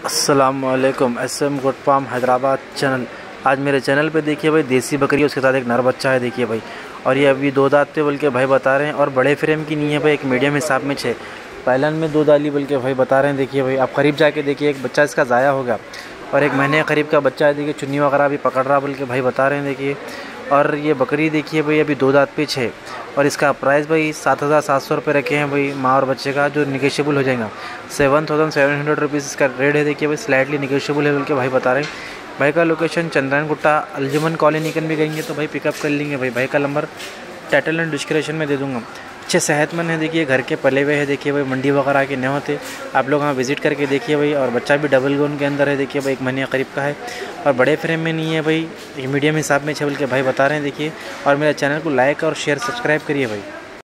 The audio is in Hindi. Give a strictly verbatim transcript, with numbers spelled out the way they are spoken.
अस्सलामुअलैकुम। S M good farm Hyderabad channel. आज मेरे चैनल पे देखिए भाई देसी बकरी है, उसके साथ एक नर बच्चा है देखिए भाई। और ये अभी दो दांत पे बल्कि भाई बता रहे हैं, और बड़े फ्रेम की नहीं है भाई, एक मीडियम हिसाब में छः पहलन में दो दाली बल्कि भाई बता रहे हैं। देखिए भाई आप करीब जाके देखिए, एक बच्चा इसका ज़ाया हो गया और एक महीने करीब का बच्चा है। देखिए चुन्नी वगैरह भी पकड़ रहा बल्कि भाई बता रहे हैं। देखिए और ये बकरी देखिए भाई अभी दो दांत पे छः, और इसका प्राइस भाई सात हज़ार सात सौ रुपये रखे हैं भाई माँ और बच्चे का, जो निगेशियबल हो जाएगा। Seven thousand seven hundred rupees इसका रेट है। देखिए भाई स्लाइटली निगेशियबल है बल्कि भाई बता रहे हैं। भाई का लोकेशन चंद्रायन गुट्टा अलजुमन कॉलोनी कन भी गएंगे तो भाई पिकअप कर लेंगे भाई। भाई का नंबर टाइटल एंड डिस्क्रिप्शन में दे दूँगा। अच्छे सेहतमंद है, देखिए घर के पले हुए हैं। देखिए भाई मंडी वगैरह के नहीं होते, आप लोग वहाँ विज़िट करके देखिए भाई। और बच्चा भी डबल गोन के अंदर है, देखिए भाई एक महीने करीब का है, और बड़े फ्रेम में नहीं है भाई, एक मीडियम हिसाब में छे बल्कि भाई बता रहे हैं। देखिए और मेरे चैनल को लाइक और शेयर सब्सक्राइब करिए भाई।